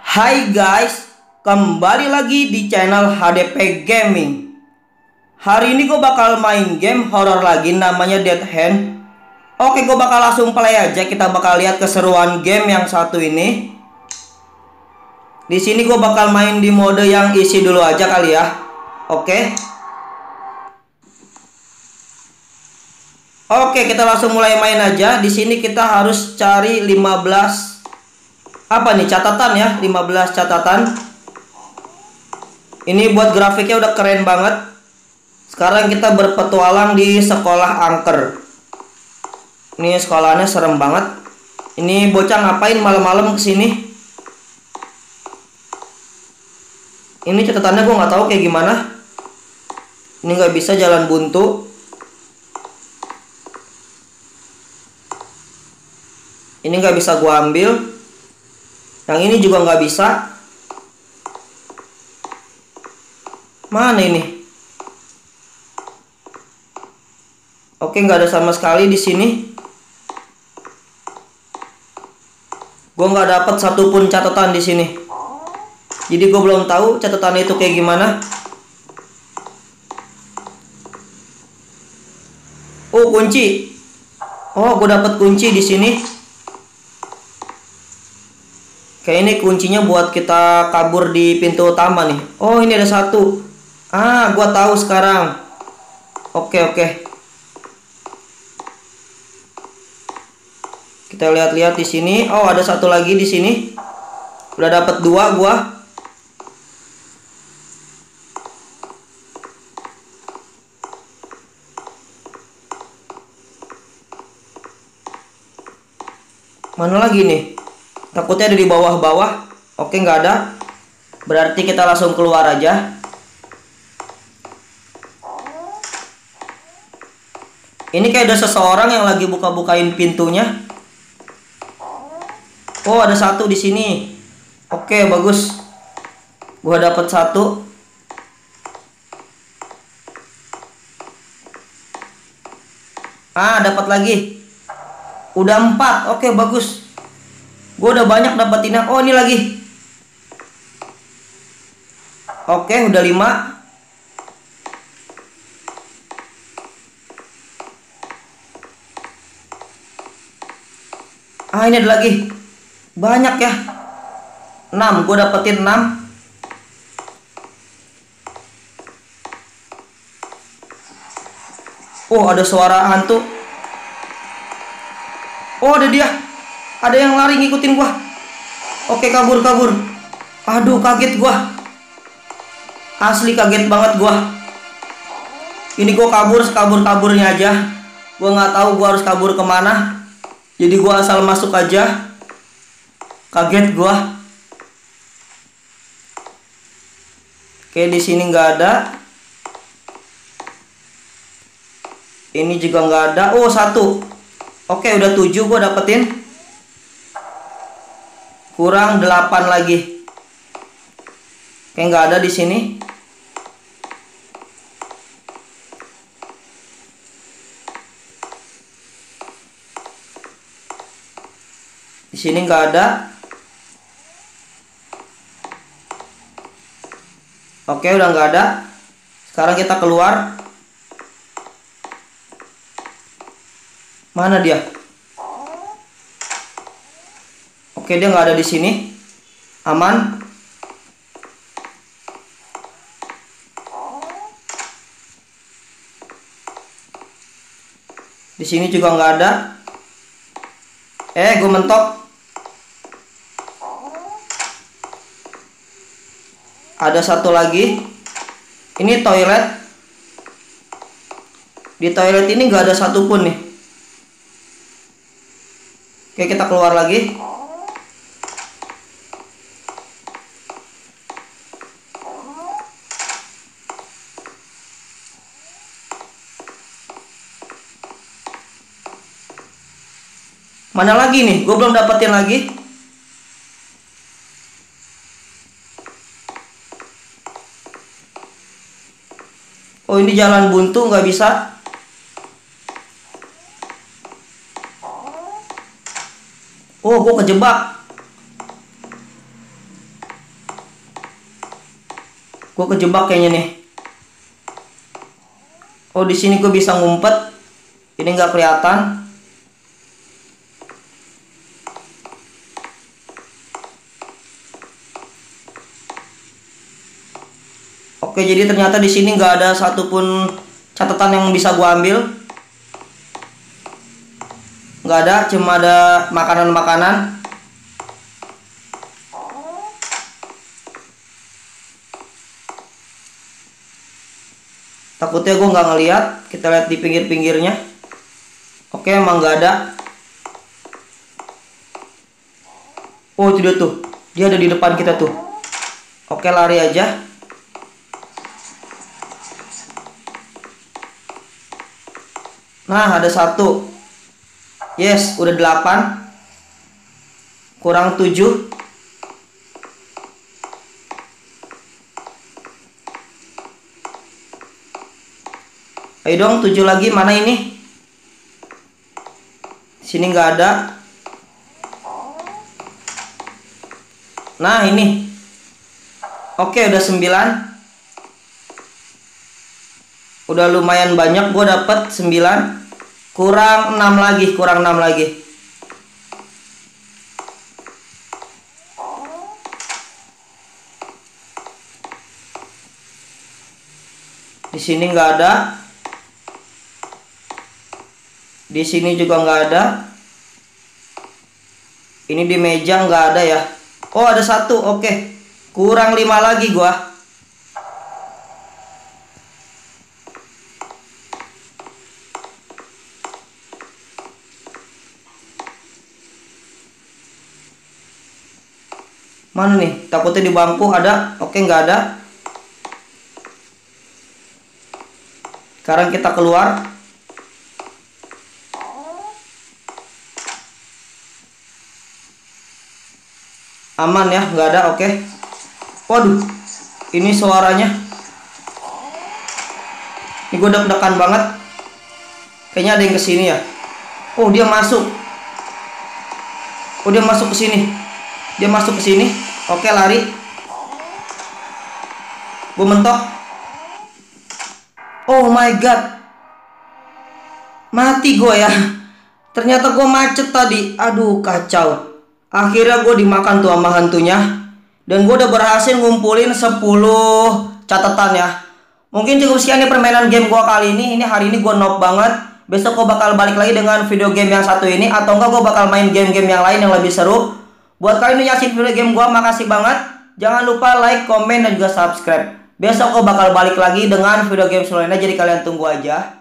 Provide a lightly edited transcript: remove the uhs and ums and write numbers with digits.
Hai guys, kembali lagi di channel HDP Gaming. Hari ini gue bakal main game horror lagi namanya Dead Hand. Oke, gue bakal langsung play aja. Kita bakal lihat keseruan game yang satu ini. Di sini gue bakal main di mode yang isi dulu aja kali ya. Oke. Oke, kita langsung mulai main aja. Di sini kita harus cari 15 apa nih, catatan ya, 15 catatan. Ini buat grafiknya udah keren banget. Sekarang kita berpetualang di sekolah angker. Ini sekolahnya serem banget. Ini bocah ngapain malam-malam kesini? Ini catatannya gue nggak tahu kayak gimana. Ini nggak bisa jalan buntu. Ini nggak bisa gue ambil. Yang ini juga nggak bisa. Mana ini? Oke, nggak ada sama sekali di sini. Gue nggak dapat satupun catatan di sini. Jadi gue belum tahu catatan itu kayak gimana. Oh, kunci. Oh, gue dapat kunci di sini. Kayak ini kuncinya buat kita kabur di pintu utama nih. Oh, ini ada satu. Ah, gua tahu sekarang. Oke. Kita lihat-lihat di sini. Oh, ada satu lagi di sini. Udah dapat 2 gua. Mana lagi nih? Takutnya ada di bawah-bawah. Oke, nggak ada. Berarti kita langsung keluar aja. Ini kayak ada seseorang yang lagi buka-bukain pintunya. Oh, ada satu di sini. Oke, bagus. Gua dapat 1. Ah, dapat lagi. Udah 4. Oke, bagus. Gue udah banyak dapetinnya. Oh, ini lagi. Oke, udah 5. Ah, ini ada lagi. Banyak ya. 6. Gue dapetin 6. Oh, ada suara hantu. Oh, ada dia. Ada yang lari ngikutin gua. Oke, kabur. Aduh, kaget gua. Asli kaget banget gua. Ini gua kabur-kaburnya aja. Gua nggak tahu gua harus kabur kemana. Jadi gua asal masuk aja. Kaget gua. Oke, di sini nggak ada. Ini juga nggak ada. Oh, 1. Oke, udah 7 gua dapetin. Kurang 8 lagi. Kayak nggak ada di sini. Di sini nggak ada. Oke, udah nggak ada. Sekarang kita keluar. Mana dia? Oke, dia nggak ada di sini. Aman. Di sini juga nggak ada. Gue mentok. Ada satu lagi. Ini toilet. Di toilet ini nggak ada satupun nih. Oke, kita keluar lagi. Mana lagi nih? Gue belum dapetin lagi. Oh, ini jalan buntu, nggak bisa. Oh, gue kejebak. Gue kejebak kayaknya nih. Oh, di sini gue bisa ngumpet. Ini nggak kelihatan. Oke, jadi ternyata di sini nggak ada satupun catatan yang bisa gue ambil. Nggak ada, cuma ada makanan-makanan. Takutnya gue nggak ngeliat. Kita lihat di pinggir-pinggirnya. Oke, emang nggak ada. Oh, itu dia tuh. Dia ada di depan kita tuh. Oke, lari aja. Nah, ada 1. Yes, udah 8. Kurang 7. Ayo dong, 7 lagi. Mana ini? Sini nggak ada. Nah, ini. Oke, udah 9. Udah lumayan banyak, gue dapet 9. Kurang 6 lagi, kurang 6 lagi. Di sini nggak ada. Di sini juga nggak ada. Ini di meja nggak ada ya. Oh, ada 1. Oke. Kurang 5 lagi gua. Mana nih? Takutnya di bangku ada. Oke, nggak ada. Sekarang kita keluar. Aman ya, nggak ada. Oke. Waduh, ini suaranya. Ini gue deg-degan banget. Kayaknya ada yang kesini ya. Oh, dia masuk. Oh, dia masuk ke sini. Dia masuk ke sini. Oke, lari. Gue mentok. Oh my god. Mati gue ya. Ternyata gue macet tadi. Aduh, kacau. Akhirnya gue dimakan tuh sama hantunya. Dan gue udah berhasil ngumpulin 10 catatan ya. Mungkin cukup sekian nih permainan game gue kali ini. Ini hari ini gue noob banget. Besok gue bakal balik lagi dengan video game yang satu ini. Atau enggak gue bakal main game-game yang lain yang lebih seru. Buat kalian yang nyaksiin video game gue, makasih banget. Jangan lupa like, komen, dan juga subscribe. Besok gue bakal balik lagi dengan video game selanjutnya. Jadi kalian tunggu aja.